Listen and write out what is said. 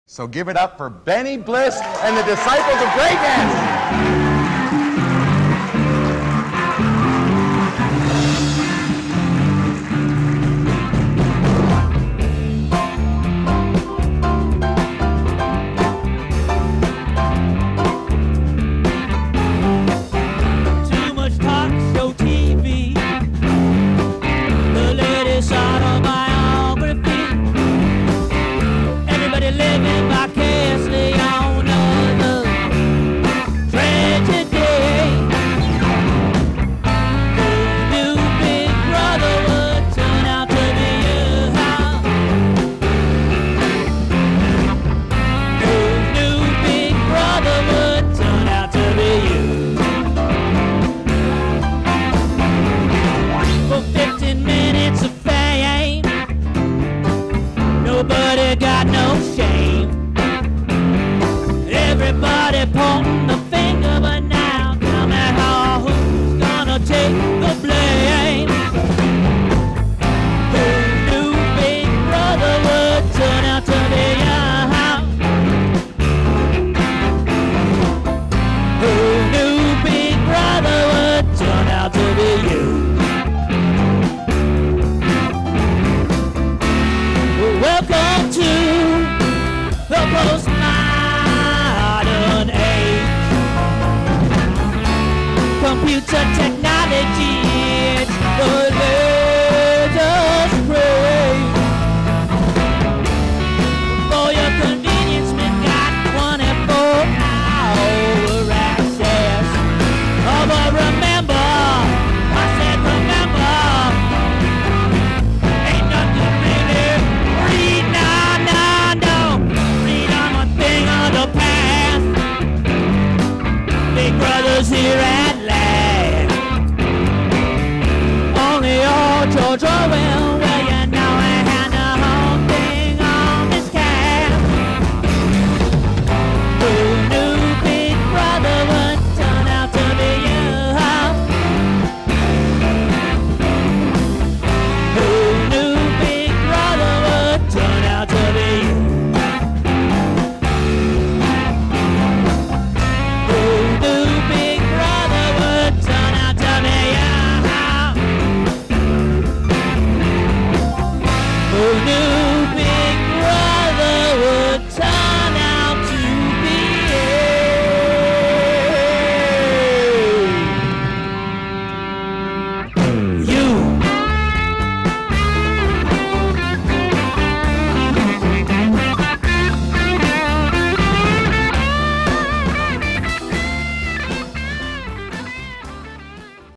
So give it up for Benny Bliss and the Disciples of Greatness. Nobody got no shame. Everybody pointing the finger, but now tell me how, who's gonna take the blame? Who knew Big Brother would turn out to be young? Who knew Big Brother would turn out to be you? Welcome to the postmodern age. Computer technology, it's the latest craze. For your convenience, we've got 24-hour access. Oh, but remember, I said remember, ain't nothing really free, no. Freedom a thing of the past. Big Brother's here